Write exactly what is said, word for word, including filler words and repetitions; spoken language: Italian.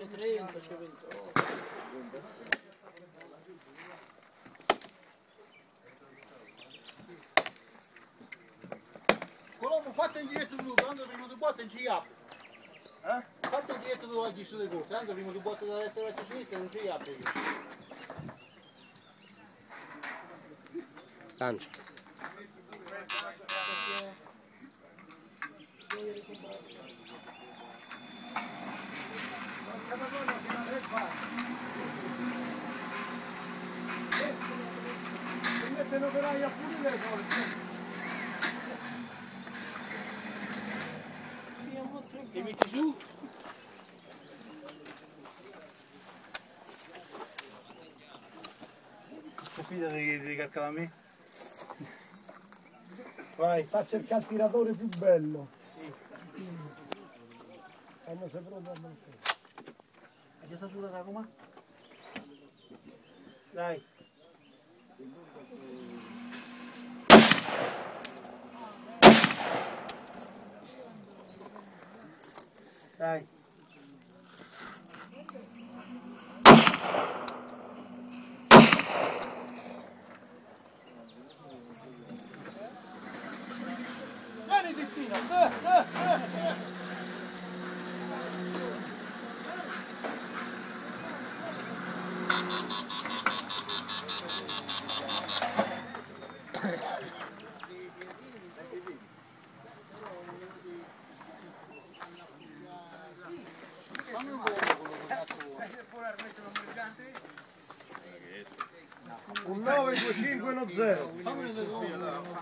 c'è trenta, c'è ventotto. Colombo, fate indietro tu, quando prima di botta non ci apre. Eh? Fate indietro tu oggi sulle cose, tanto prima di botta da destra verso sinistra non ci apre. Lancia. Si mette l'operaio a pulire le cose. Ti metti su? Si fida di, di calcare a me? Vai. Sta a cercare il tiratore più bello. Quando sei pronto a mangiare. Hai già sta sulla da Roma? Dai. Dai. Vieni Tittino! Eh, eh, eh, eh. Un nove due cinque uno zero.